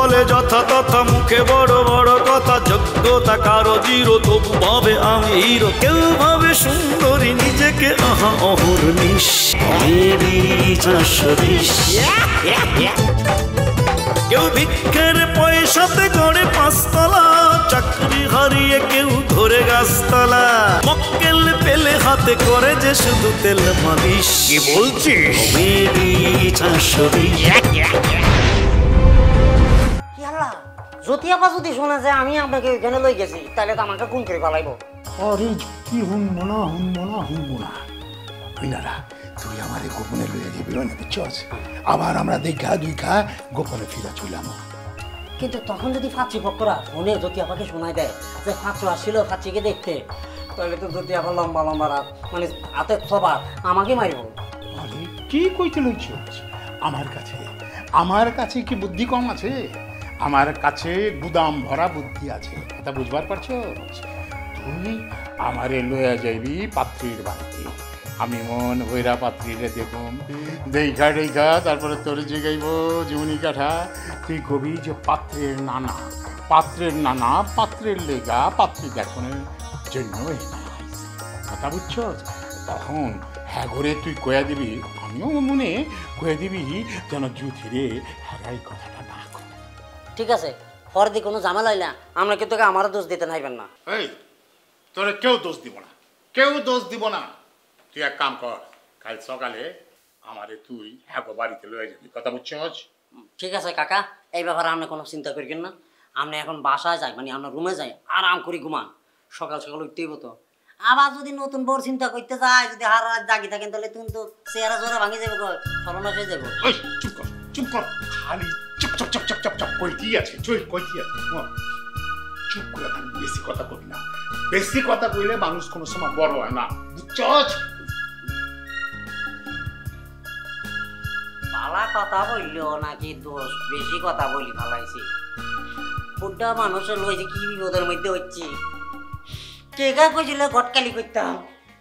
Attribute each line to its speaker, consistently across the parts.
Speaker 1: বলে যথা তথা, মুখে বড় বড় কথা, যোগ্যতা কারো জিরো, তবু ভাবে আমি হিরো। কেউ ভাবে সুন্দরী নিজেকে, আহা অহর্নিশ, মেরি 420। কেউ ভিক্ষের পয়সাতে গড়ে 5 তলা, চাকরি হারিয়ে কেউ ধরে গাছতলা, মক্কেল পেলে হাতে করে যে শুধু তেল মালিশ। কি বলছিস? মেরি 420।
Speaker 2: জ্যোতিআপা যদি শোনা যায় আমি আপনাকে ওইখানে লই গেছি, তাহলে তো আমাকে খুন করে ফেলাইবো।
Speaker 3: আরে কি হুনবো না বিনারা, তুই আমারে গোপনে লইয়া যাবি না, বুঝছস? আবার আমরা দেখা গোপনে ফিরা চললাম।
Speaker 2: কিন্তু তখন যদি ফাঁচি পক্ষরা ফোনে জ্যোতিআপাকে শোনায় দেয় যে ফাঁচু আসছিল ফাঁচিকে দেখতে, তাহলে তো জ্যোতিআপা লম্বা লম্বা রাত মানে হাতের সবার আমাকে মারিব।
Speaker 3: আরে কি কইতে লইছস? আমার কাছে কি বুদ্ধি কম আছে? আমার কাছে গুদাম ভরা বুদ্ধি আছে, কথা বুঝবার পারছো? তুই আমারে লইয়া যাইবি পাত্রীর বাড়িতে, আমি মন ভৈরা পাত্রীরে দেখুম, দেখা তারপরে তোর জিগাইব জীবনী কাঠা, তুই কবি যে পাত্রের নানা পাত্রের লেগা পাত্রী দেখানোর জন্য কথা বুঝছো? তখন হ্যাঁ ঘরে তুই কয়া দিবি, আমিও মনে কয়ে দিবি যেন জুথিরে হ্যাঁ কথাটা না।
Speaker 2: ঠিক আছে, পরে দিয়ে কোনো ঝামেলা হইলে আমরা কিন্তু আমারও দোষ দিতে নাইবেন না।
Speaker 3: এই তোরা কেউ দোষ দিব না, তুই এক কাম কর, কাল সকালে আমারে তুই হ্যাঁ বাড়িতে লয়ে যাবি, কথা বুঝছস?
Speaker 2: ঠিক আছে কাকা, এই ব্যাপারে আপনি কোনো চিন্তা করিবেন না। আপনি এখন বাসায় যাই, মানে আপনার রুমে যাই, আরাম করি ঘুমান, সকাল উঠতেই হতো। আবার যদি নতুন বড় চিন্তা করতে যায়, যদি হার রাত জাগি থাকেন, তাহলে তুমি তো চেহারা জোরে ভাঙি যাবে, সর্বনাশ হয়ে যাবো।
Speaker 3: চুপ কর খালি চুপ কইতি আছে চুপ করে থাক, বেশি কথা কবি না, বেশি কথা কইলে মানুষ কোনো সময় বড় হয় না, বুঝছস?
Speaker 2: পালা কথা বললো নাকি দোষ, বেশি কথা বলি ফালাইছি। বুড্ডা মানুষের লই যে কি বিপদের মধ্যে হচ্ছি, টেকা কইছিল ঘটকালি করতাম।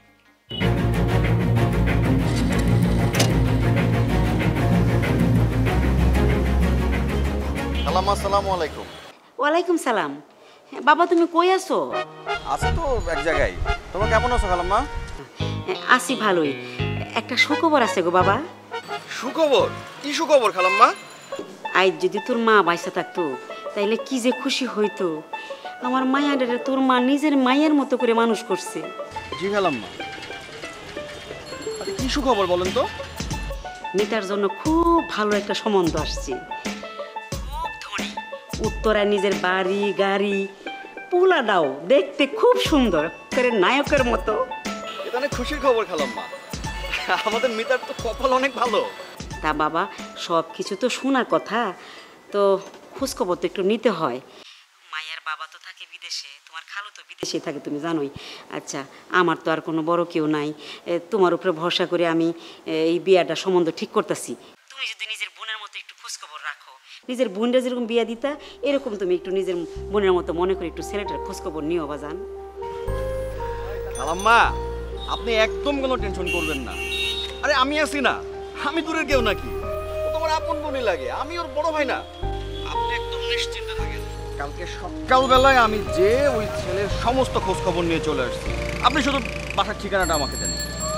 Speaker 4: আসসালামু আলাইকুম।
Speaker 5: ওয়ালাইকুম সালাম। বাবা তুমি কই আছো?
Speaker 4: আছি তো এক জায়গায়। তোমরা কেমন আছো খালাম্মা?
Speaker 5: আছি ভালোই। একটা সুখবর আছে গো বাবা।
Speaker 4: সুখবর? কি সুখবর খালাম্মা?
Speaker 5: আজ যদি তোর মা বাইসা থাকতো তাইলে কি যে খুশি হইতো। আমার মায়ারে তোর মা নিজের মায়ের মতো করে মানুষ করছে।
Speaker 4: জি খালাম্মা। আরে কি সুখবর বলেন তো?
Speaker 5: মিতার জন্য খুব ভালো একটা সম্বন্ধ আসছে। খুব ধনী, উত্তরায় নিজের বাড়ি গাড়ি, পোলাটাও দেখতে খুব সুন্দর, করে নায়কের মতো।
Speaker 4: এটা অনেক খুশির খবর খালাম্মা। আমাদের মিতার তো কপাল অনেক ভালো।
Speaker 5: তা বাবা সব কিছু তো শোনার কথা, তো খোঁজখবর তো একটু নিতে হয়। মায়ের বাবা তো থাকে বিদেশে, তোমার খালু তো বিদেশে থাকে তুমি জানোই। আচ্ছা আমার তো আর কোনো বড় কেউ নাই, তোমার উপরে ভরসা করে আমি এই বিয়াটা সম্বন্ধ ঠিক করতেছি। তুমি যদি নিজের বোনের মতো একটু খোঁজখবর রাখো, নিজের বোনরা যেরকম বিয়া দিতা এরকম তুমি একটু নিজের বোনের মতো মনে করে একটু ছেলেটার খোঁজখবর নিও বাজান।
Speaker 4: খালাম্মা আপনি একদম কোনো টেনশন করবেন না। আরে আমি আছি না, আমি দূরের কেউ নাকি, ও তোমার আপন বোনই লাগে, আমি ওর বড় ভাই না। আপনি একদম নিশ্চিন্তে থাকেন, কালকে সকালবেলায় আমি যে ওই ছেলের সমস্ত খোঁজ খবর নিয়ে চলে আসছি। আপনি শুধু বাসার ঠিকানাটা আমাকে দেন।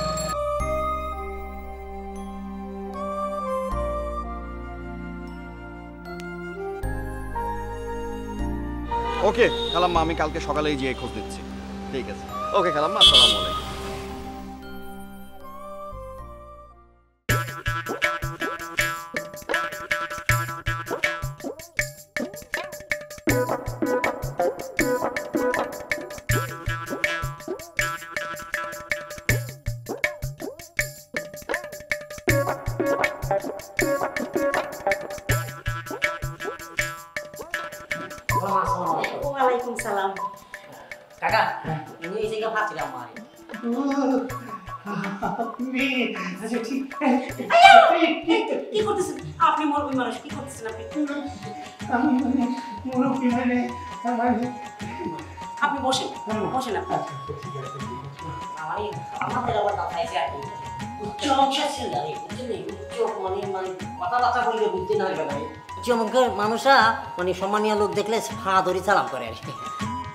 Speaker 4: ওকে খালাম্মা, আমি কালকে সকালেই গিয়ে খোঁজ নিচ্ছি। ঠিক আছে, ওকে খালাম্মা, আসসালামু আলাইকুম।
Speaker 5: ওয়ালাইকুম সালাম।
Speaker 2: কাকা ইনি এই জায়গা ফাঁচিলাম মারি।
Speaker 5: কি করতেছেন আপনি? মুরব্বী মানুষ, কি করতেছেন আপনি? আপনি বসেন বসেন। আপনি
Speaker 2: আমাদের আবার কথা আছে আর কি উচ্চ অংশ ছিল, উচ্চ নেই, উচ্চ মানে কথাবার্তা বললে বুঝতে না পারবে। চমকের মানুষরা মানে সম্মানীয় লোক দেখলে ফা ধরি চালাম করে আর কি।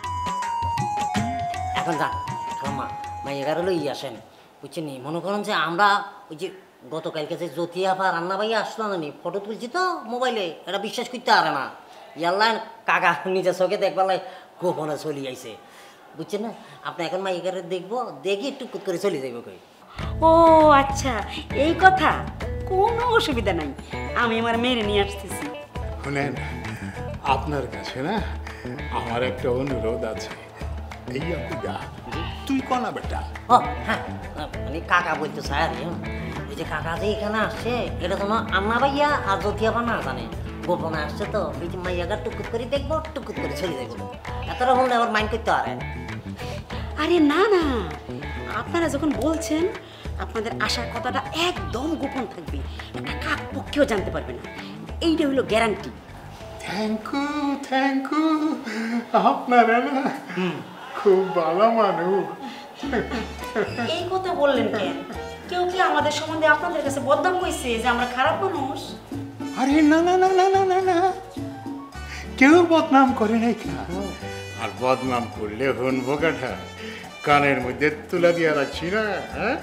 Speaker 2: এখন যান মা মাইয়াগারে লই আসেন বুঝছেন নি। মনে করেন যে আমরা ওই যে গতকালকে যে জ্যোতি আপা রান্না ভাইয়া আসলো না নি, ফটো তুলছি তো মোবাইলে, এটা বিশ্বাস করতে পারে না। ইয়াল্লা কাকা নিজের চোখে দেখবার গোপনে চলি আইছে বুঝছেন না। আপনি এখন মাইয়াগারে দেখবো, দেখি টুকুত করে চলে যাইব কই।
Speaker 5: ও আচ্ছা, এই কথা, কোনো অসুবিধা নাই, আমি আমার মেয়ের নিয়ে আসতেছি।
Speaker 3: শুনেন, আপনার কাছে না আমার একটা অনুরোধ আছে। এই আপুদা, তুই কনা বেটা?
Speaker 2: ও হ্যাঁ, মানে কাকা বলতে চাই আর ওই যে কাকা যে এখানে আসছে এটা যেন আন্না ভাইয়া আর জ্যোতি আপা না জানে, গোপনে আসছে তো। এই যে মাইয়াগার টুকুত করে দেখবো, টুকুত করে চলে যাইব, এতটা হলে আবার মাইন্ড করতে পারে।
Speaker 5: আরে না না, আপনারা যখন বলছেন আপনাদের আসার কথাটা একদম গোপন থাকবে, একটা কাক পক্ষেও জানতে পারবে না, এইটা হলো গ্যারান্টি।
Speaker 3: থ্যাংক ইউ আপনারা না খুব ভালো মানুষ।
Speaker 5: এই কথা বললেন কেন? কেউ কি আমাদের সম্বন্ধে আপনাদের কাছে বদনাম কইছে যে আমরা খারাপ মানুষ?
Speaker 3: আরে না না না না না না না, কেউ বদনাম করে নাই কেন? আর বদনাম করলে হনবো কাঠা, কানের মধ্যে তুলা দিয়া রাখছি না। হ্যাঁ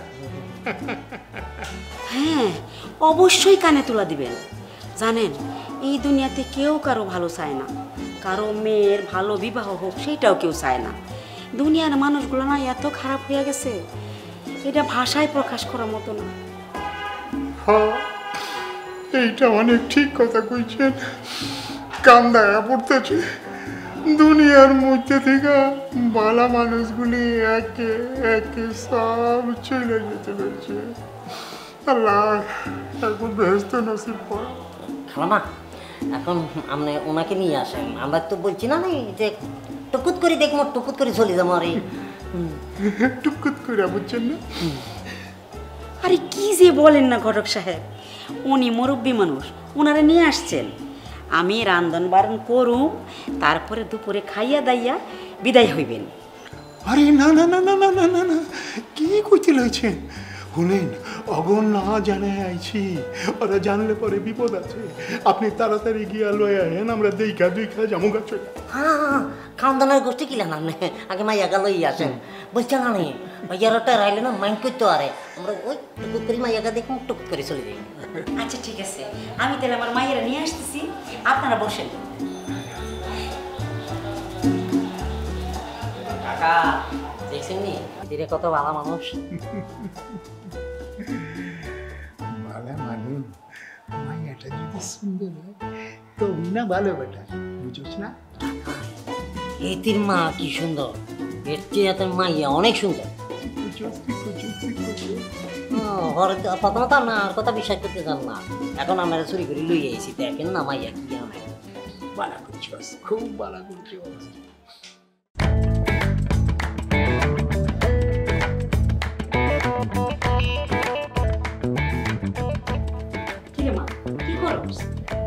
Speaker 5: হ্যাঁ, অবশ্যই কানে তুলা দিবেন। জানেন, এই দুনিয়াতে কেউ কারো ভালো চায় না, কারো মেয়ের ভালো বিবাহ হোক সেইটাও কেউ চায় না। দুনিয়ার মানুষগুলো না এত খারাপ হয়ে গেছে, এটা ভাষায় প্রকাশ করার মতো না।
Speaker 3: হ্যাঁ, এইটা অনেক ঠিক কথা কইছেন। কান্দায়া পড়তেছে, দুনিয়ার মধ্যে থেকে ভালো মানুষগুলি একে একে সব চলে যেতে রয়েছে। আল্লাহ এখন ব্যস্ত নসিব পড়া।
Speaker 2: খালামা এখন আপনি ওনাকে নিয়ে আসেন, আমরা তো বলছি না যে টুকুত করে দেখবো, টুকুত করে চলে যাবো। আর
Speaker 3: টুকুত করে বুঝছেন না?
Speaker 5: আরে কি যে বলেন না ঘটক সাহেব, উনি মুরব্বী মানুষ, ওনারা নিয়ে আসছেন। আমি রান্ধন বারণ করুম, তারপরে দুপুরে খাইয়া দাইয়া বিদায় হইবেন।
Speaker 3: আরে না না না না না না না না, কি কইতে লইছেন? শুনেন, অগন না জানে আইছি, ওরা জানলে পরে বিপদ আছে। আপনি তাড়াতাড়ি গিয়া লয়ে আহেন, আমরা দেখা যাবো গাছে।
Speaker 2: হ্যাঁ, খাওয়ান গোষ্ঠী কিলেন আপনি, আগে মাইয়াগা লই আসেন। বলছেন না নি মাইয়ারটা রাইলে না মাইন্ড করতে পারে, আমরা ওই টুকুত করে মাইয়াগা দেখবো, টুকুত করে চলে যাই।
Speaker 5: আচ্ছা ঠিক আছে, আমি তাহলে আমার মায়েরা নিয়ে আসতেছি, আপনারা বসেন।
Speaker 2: কাকা দেখছেন নি দিদি কত ভালো মানুষ।
Speaker 3: ভালো মানুষ, মাইয়াটা যদি সুন্দর হয় তো না ভালো বেটা, বুঝছ না?
Speaker 2: এতির মা কি সুন্দর, এর চেয়ে এত মাইয়া অনেক সুন্দর। প্রথমত না আর কথা বিশ্বাস করতে চান না, এখন আমরা চুরি করে লইয়ে আইছি, দেখেন না মাইয়া কি আমি
Speaker 3: বালা করছস, খুব বালা করছস।
Speaker 5: কিরে মা, কি করছ?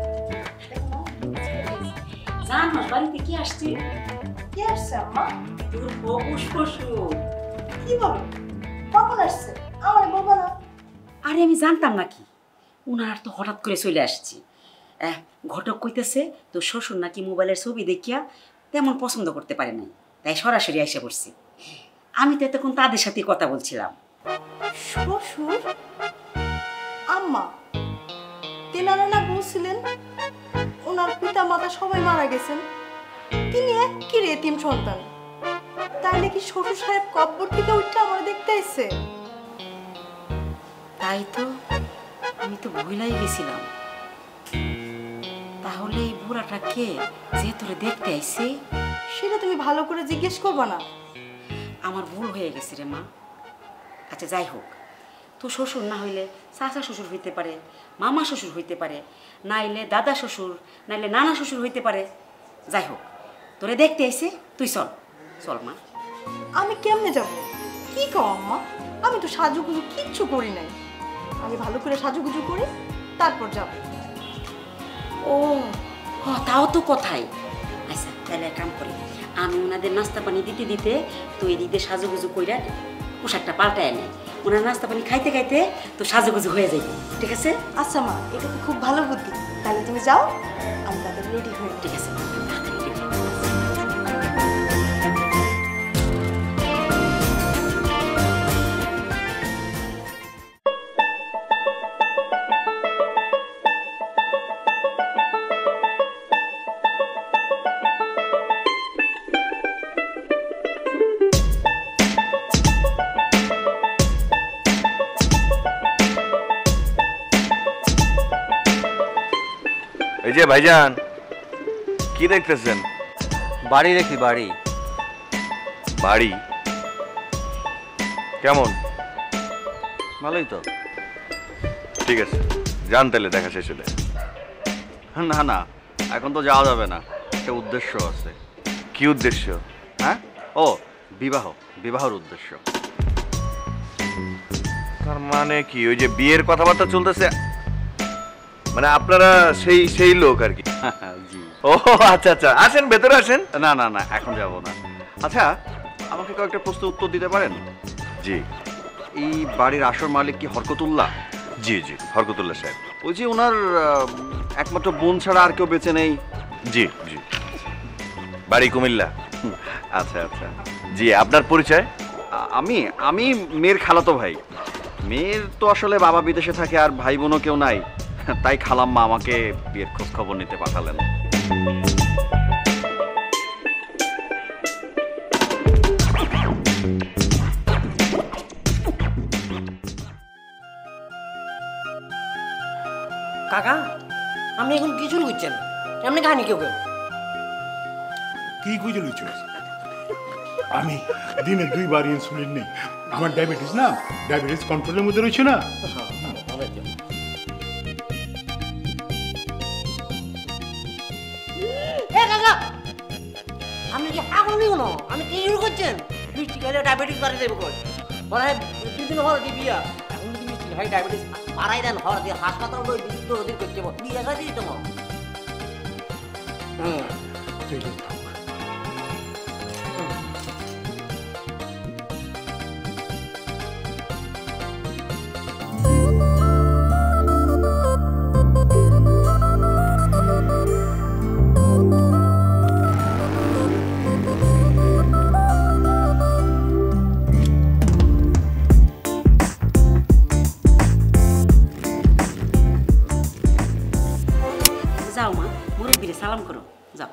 Speaker 5: জানোস বাড়িতে কি আসছে?
Speaker 6: কে আসছে আম্মা?
Speaker 5: তোর বউ শ্বশুর।
Speaker 6: কি বলো? কখন আসছে? আমার বলবো না।
Speaker 5: আরে আমি জানতাম নাকি, উনার তো হঠাৎ করে চলে আসছি। ঘটক কইতেছে তোর শ্বশুর নাকি মোবাইলের ছবি দেখিয়া তেমন পছন্দ করতে পারে নাই, তাই সরাসরি এসে পড়ছি। আমি তো এতক্ষণ তাদের সাথে কথা বলছিলাম।
Speaker 6: শ্বশুর? আম্মা, তেনারা না বলছিলেন ওনার পিতা মাতা সবাই মারা গেছেন, তিনি একের এতিম সন্তান, তাইলে কি শ্বশুর সাহেব কব্বর থেকে উঠে আমার দেখতে আসছে?
Speaker 5: তাই তো, আমি তো ভুলাই গেছিলাম। তাহলে এই বুড়াটা কে যে তোরে দেখতে আইছে?
Speaker 6: সেটা তুমি ভালো করে জিজ্ঞেস করবা না?
Speaker 5: আমার ভুল হয়ে গেছে রে মা। আচ্ছা যাই হোক, তোর শ্বশুর না হইলে চাচা শ্বশুর হইতে পারে, মামা শ্বশুর হইতে পারে, নাইলে দাদা শ্বশুর, নাইলে নানা শ্বশুর হইতে পারে। যাই হোক, তোরে দেখতে আইছে, তুই চল চল মা।
Speaker 6: আমি কেমনে যাব? কি কও আম্মা, আমি তো সাজুগুজু কিচ্ছু করি নাই। আমি ভালো করে সাজুগুজু করি তারপর যাব।
Speaker 5: ও তাও তো কথাই। আচ্ছা তাহলে এক কাম করি, আমি ওনাদের নাস্তা পানি দিতে দিতে তুই এদিকে সাজুগুজু কইরা পোশাকটা পাল্টায় নেয়, ওনার নাস্তা পানি খাইতে খাইতে তো সাজুগুজু হয়ে যাবে, ঠিক আছে?
Speaker 6: আচ্ছা মা, এটা তো খুব ভালো বুদ্ধি, তাহলে তুমি যাও, আমি তাদের রেডি হয়ে।
Speaker 5: ঠিক আছে।
Speaker 4: এই যে ভাইজান, কি দেখতেছেন?
Speaker 7: বাড়ি দেখি, বাড়ি।
Speaker 4: বাড়ি কেমন?
Speaker 7: ভালোই তো।
Speaker 4: ঠিক আছে, যান তাহলে, দেখা শেষ হলে।
Speaker 7: না না, এখন তো যাওয়া যাবে না, একটা উদ্দেশ্য আছে।
Speaker 4: কি উদ্দেশ্য?
Speaker 7: হ্যাঁ, ও বিবাহর উদ্দেশ্য।
Speaker 4: তার মানে কি, ওই যে বিয়ের কথাবার্তা চলতেছে, মানে আপনারা সেই লোক আর কি?
Speaker 7: জি।
Speaker 4: ও আচ্ছা আচ্ছা, আসেন ভেতরে আসেন।
Speaker 7: না না না, এখন যাব না। আচ্ছা, আমাকে কয়েকটা প্রশ্নের উত্তর দিতে পারেন?
Speaker 4: জি
Speaker 7: এই বাড়ির আসল মালিক কি হরকতুল্লাহ?
Speaker 4: জি জি, হরকতুল্লাহ সাহেব।
Speaker 7: ওই যে ওনার একমাত্র বোন ছাড়া আর কেউ বেঁচে নেই?
Speaker 4: জি জি। বাড়ি কুমিল্লা।
Speaker 7: আচ্ছা আচ্ছা।
Speaker 4: জি, আপনার পরিচয়?
Speaker 7: আমি মেয়ের খালাতো ভাই। মেয়ের তো আসলে বাবা বিদেশে থাকে আর ভাই বোনও কেউ নাই, তাই খালাম্মা আমাকে বিয়ের খোঁজ খবর নিতে পাঠালেন।
Speaker 2: কাকা, আপনি এখন কিছু বুঝছেন, এমনি কাহিনী কেউ কেউ।
Speaker 3: কি খুঁজে লুচো? আমি দিনে 2 বার ইনসুলিন নেই। আমার ডায়াবেটিস না, ডায়াবেটিস কন্ট্রোলের মধ্যে রয়েছে না।
Speaker 2: কাকা, আপনি কি পাগল নেই কোনো? আমি কি শুরু করছেন? মিষ্টি খেলে ডায়াবেটিস বাড়ি দেবো কই? বলে 2 দিন হওয়ার কি বিয়া, এখন যদি মিষ্টি খাই ডায়াবেটিস বাড়াই দেন, হওয়ার দিয়ে হাসপাতাল ওই দৌড়ি করতে বিয়ে খাই দিই তোমার।
Speaker 5: যাও মা, মুরব্বিরে সালাম করো, যাও।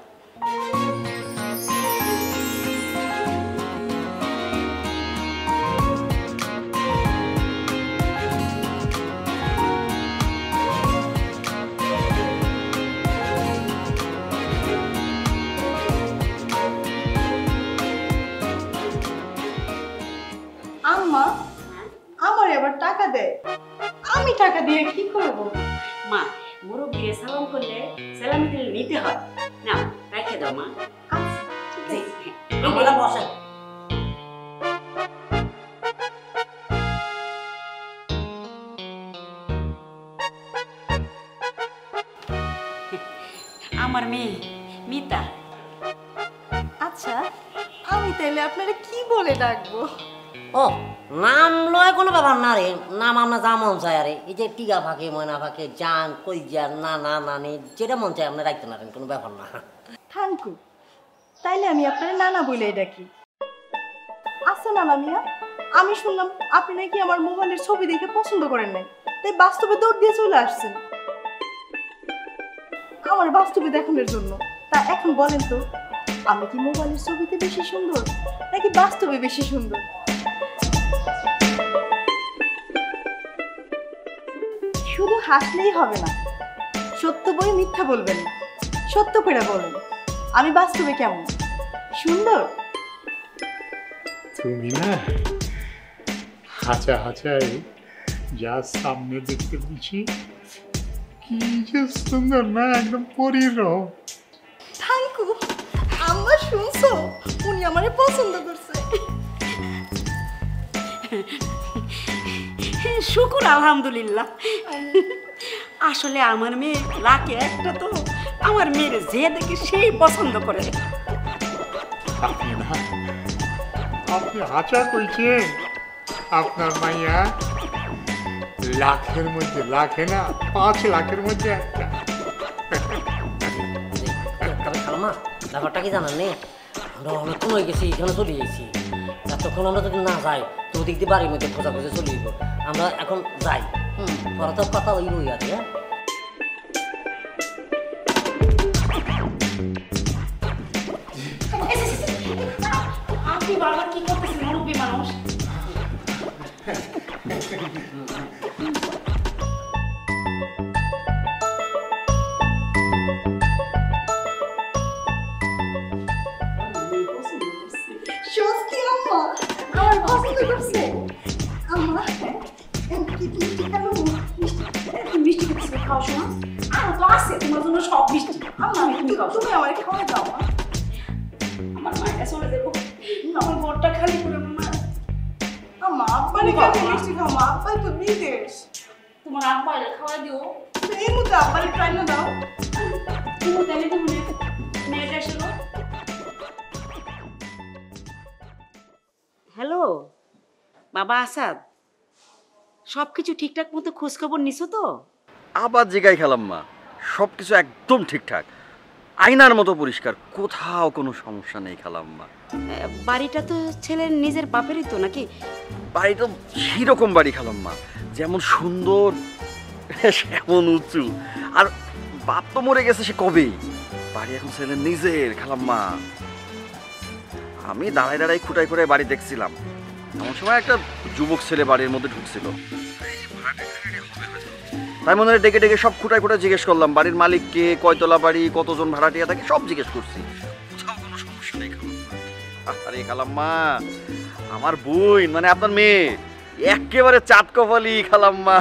Speaker 6: আম্মা, আমার এবার টাকা দেয়, আমি টাকা দিয়ে কি করব?
Speaker 5: মা, মুরব্বিরে সালাম করলে সালামি দিলে নিতে হয়। নাও, রেখে দাও মা।
Speaker 6: আচ্ছা, ঠিক আছে।
Speaker 2: আমরা বসেন।
Speaker 5: আমার মেয়ে মিতা।
Speaker 6: আচ্ছা, আমি তাইলে আপনারা কি বলে ডাকবো?
Speaker 2: ও, নাম লয় কোনো ব্যাপার না রে, নাম আমরা যা মন চাই আরে। এই যে টিকা ফাঁকে, ময়না ফাঁকে, জান, কই যান, না না নানি, যেটা মন চাই আপনি রাখতে পারেন, কোনো ব্যাপার না।
Speaker 6: থ্যাংকু, তাইলে আমি আপনারা নানা বলে ডাকি। আচ্ছা নানা মিয়া, আমি শুনলাম আপনি নাকি আমার মোবাইলের ছবি দেখে পছন্দ করেন নাই, তাই বাস্তবে দৌড় দিয়ে চলে আসছেন আমার বাস্তবে দেখানোর জন্য। তা এখন বলেন তো, আমি কি মোবাইলের ছবিতে বেশি সুন্দর নাকি বাস্তবে বেশি সুন্দর? শুধু হাসলেই হবে না, সত্য বই মিথ্যা বলবেন না, সত্য করে বলেন আমি বাস্তবে কেমন সুন্দর?
Speaker 3: তুমি না হাঁচা হাঁচাই যা সামনে দেখতে পেয়েছি, কি যে সুন্দর না, একদম পরীর।
Speaker 6: থ্যাংকু, আম্মা শুনছো, উনি আমারে পছন্দ করছে।
Speaker 5: শুকুর আলহামদুলিল্লাহ। আসলে আমার মেয়ে লাকে একটা, তো আমার মেয়ের যে দেখে সেই পছন্দ করে।
Speaker 3: আপনি না, আপনি হাঁচা কইছেন, আপনার মাইয়া লাখের মধ্যে, লাখে না 5 লাখের মধ্যে একটা।
Speaker 2: আম্মা ব্যাপারটা কি জানান নেই, আমরা অনেকক্ষণ হয়ে গেছি, এখানে চলে গেছি। যতক্ষণ আমরা যদি না যাই তো ওদিক দিয়ে বাড়ির মধ্যে খোঁজা খুঁজে চলে যাবো। আমরা এখন যাই, পরে তো কথা ওই রই আছে। হ্যাঁ
Speaker 5: আপনি বারবার কি করতেছেন মুরব্বী মানুষ?
Speaker 6: সত্যি আম্মা আমার পছন্দ করছে। আম্মা কি মিষ্টি খাবো?
Speaker 5: মিষ্টি কিছু খাও শোনা, আর তো আছে তোমার জন্য সব মিষ্টি।
Speaker 6: আম্মা তুমি আমার খাওয়াই দাও।
Speaker 5: আমার মায়ের কাছে চলে যাবো, আমার ঘরটা খালি করে মা।
Speaker 6: আম্মা আব্বারে কেন মিষ্টি খাও? মা আব্বা তো বিদেশ।
Speaker 5: তোমার আব্বা এলে খাওয়া দিও।
Speaker 6: এই মতো আব্বারে ট্রাই না দাও।
Speaker 5: তুমি তাহলে তো মনে মেয়েটা এসে। হ্যালো বাবা আসাদ, সব কিছু ঠিকঠাক মতো খোঁজখবর নিছো তো?
Speaker 7: আবার জিগাই খালাম্মা, সব কিছু একদম ঠিকঠাক, আয়নার মতো পরিষ্কার, কোথাও কোনো সমস্যা নেই খালাম্মা।
Speaker 5: বাড়িটা তো ছেলের নিজের বাপেরই তো নাকি?
Speaker 7: বাড়ি তো সেরকম বাড়ি খালাম্মা, যেমন সুন্দর সেমন উঁচু, আর বাপ তো মরে গেছে সে কবেই, বাড়ি এখন ছেলের নিজের খালাম্মা। আমি দাঁড়ায় দাঁড়ায় খুঁটাই খুঁটাই বাড়ি দেখছিলাম, এমন সময় একটা যুবক ছেলে বাড়ির মধ্যে ঢুকছিল। তাই মনে হয় ডেকে ডেকে সব খুঁটাই খুঁটাই জিজ্ঞেস করলাম বাড়ির মালিককে, কয়তলা বাড়ি, কতজন ভাড়াটিয়া থাকে, সব জিজ্ঞেস করছি। কোথাও কোনো সমস্যা নেই খালাম্মা। আরে খালাম্মা, আমার বোন মানে আপনার মেয়ে একেবারে চাঁদ কপালি খালাম্মা।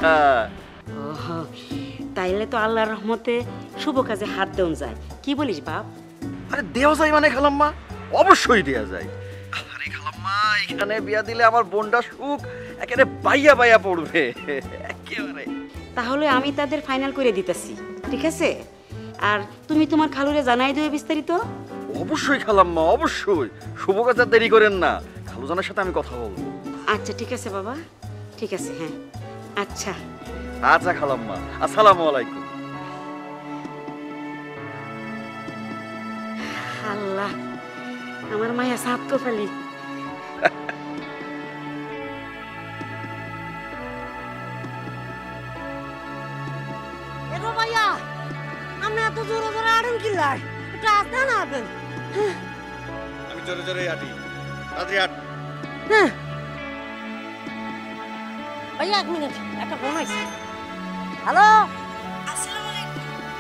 Speaker 5: তাইলে তো আল্লাহর রহমতে শুভ কাজে হাত দেওয়া যায়, কি বলিস বাপ?
Speaker 7: আরে দেওয়া যায় মানে খালাম্মা, অবশ্যই দেওয়া যায়। আরে খালাম্মা, এখানে বিয়া দিলে আমার বোনটা সুখ একেবারে বাইয়া বাইয়া পড়বে একেবারে।
Speaker 5: তাহলে আমি তাদের ফাইনাল করে দিতেছি, ঠিক আছে? আর তুমি তোমার খালুরে জানাই দিও বিস্তারিত।
Speaker 7: অবশ্যই খালাম্মা, অবশ্যই, শুভ কাজে দেরি করেন না, খালুজানের সাথে আমি কথা বলবো।
Speaker 5: আচ্ছা ঠিক আছে বাবা, ঠিক আছে, হ্যাঁ আচ্ছা।
Speaker 7: আচ্ছা খালাম্মা, আসসালামু আলাইকুম।
Speaker 5: আল্লাহ, আমার মায়া সাত কপালি।
Speaker 2: এগো ভাইয়া, আপনি এত জোরে জোরে আড়েন কি লাই? একটু আস্তে না আবেন।
Speaker 4: আমি জোরে জোরে হাঁটি, রাত্রি হাঁট।
Speaker 2: ভাইয়া এক মিনিট, একটা ফোন আইছে। হ্যালো,
Speaker 6: আসসালামু আলাইকুম।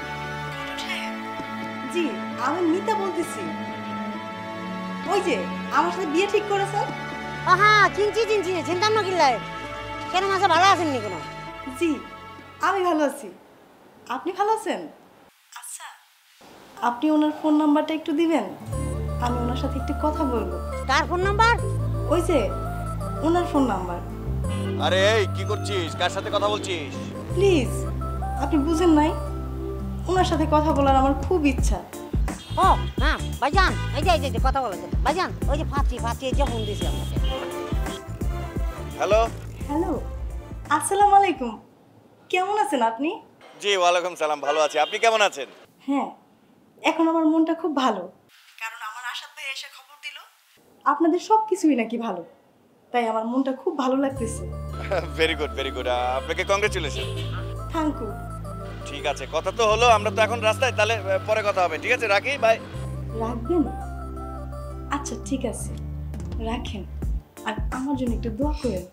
Speaker 6: জি, আমি মিতা বলতেছি। ওই যে আমার সাথে বিয়ে ঠিক করেছেন?
Speaker 2: হ্যাঁ চিনছি চিন্তা না কিল্লাই। কেন মাসে ভালো আছেন নি কোনো?
Speaker 6: জি, আমি ভালো আছি। আপনি ভালো আছেন? আচ্ছা, আপনি ওনার ফোন নাম্বারটা একটু দিবেন, আমি ওনার সাথে একটু কথা বলবো।
Speaker 2: কার ফোন নাম্বার?
Speaker 6: ওই যে ওনার ফোন নাম্বার।
Speaker 4: আরে এই কি করছিস, কার সাথে কথা বলছিস?
Speaker 6: প্লিজ, আপনি বুঝেন নাই, ওনার সাথে কথা বলার আমার খুব ইচ্ছা।
Speaker 2: ও হ্যাঁ ভাইজান, এই যে কথা বলেছে ভাইজান, ওই যে ফাঁচি এই যে ফোন দিয়েছি আপনাকে।
Speaker 4: হ্যালো।
Speaker 6: হ্যালো, আসসালামু আলাইকুম। কেমন আছেন আপনি?
Speaker 4: জি ওয়ালাইকুম সালাম, ভালো আছি, আপনি কেমন আছেন?
Speaker 6: হ্যাঁ, এখন আমার মনটা খুব ভালো, কারণ আমার আসাদ ভাই এসে খবর দিল আপনাদের সব কিছুই নাকি ভালো, তাই আমার মনটা খুব ভালো লাগতেছে।
Speaker 4: ভেরি গুড ভেরি গুড, আপনাকে কংগ্রেচুলেশন।
Speaker 6: Thank you.
Speaker 4: ঠিক আছে, কথা তো হলো, আমরা তো এখন রাস্তায়, তাহলে পরে কথা হবে, ঠিক আছে, রাখি, বাই।
Speaker 6: রাখবেন? আচ্ছা ঠিক আছে, রাখেন, আর আমার জন্য একটু দোয়া করেন।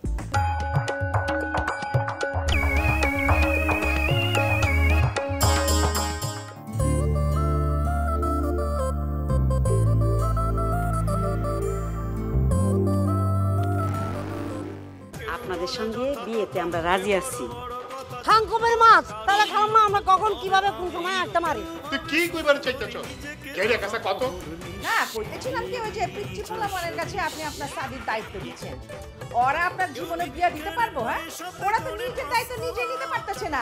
Speaker 5: আপনাদের সঙ্গে বিয়েতে আমরা রাজি আছি।
Speaker 2: থাঙ্কুবের মাছ, তাহলে খালাম্মা আমরা কখন কিভাবে কোন সময় আসতে পারি?
Speaker 3: তুই কি কইবার চাইতেছ? কেরে কাছে কত?
Speaker 8: না কইতেছিলাম কি ওই যে প্রিন্সিপাল আমাদের কাছে আপনি আপনার শাদীর দায়িত্ব দিচ্ছেন, ওরা আপনার জীবনে বিয়ে দিতে পারবো? হ্যাঁ, ওরা তো নিজের দায়িত্ব নিজে নিতে পারতেছে না।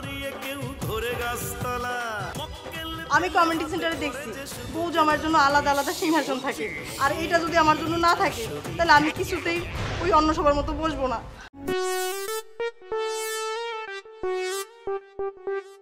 Speaker 6: আমি কমিউনিটি সেন্টারে দেখছি বউ জামার জন্য আলাদা আলাদা সিংহাসন থাকে, আর এটা যদি আমার জন্য না থাকে তাহলে আমি কিছুতেই ওই অন্য সবার মতো বসবো না।